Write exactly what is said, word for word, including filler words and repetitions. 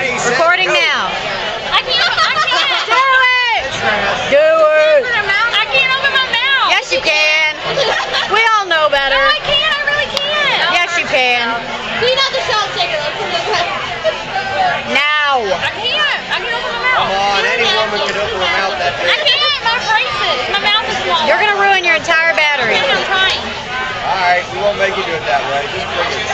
Ready, set, Recording go. now. I can't. I can't. Do it. Do it. I can't open my mouth. Yes, you can. We all know better. No, I can't. I really can't. Yes, you can. Clean out the salt shaker. Now. I can't. I can't open my mouth. Come on, any woman can open her mouth that I big. can't. My braces. My mouth is swollen. You're gonna ruin your entire battery. I'm trying. All right, we won't make you do it that way. Just bring it.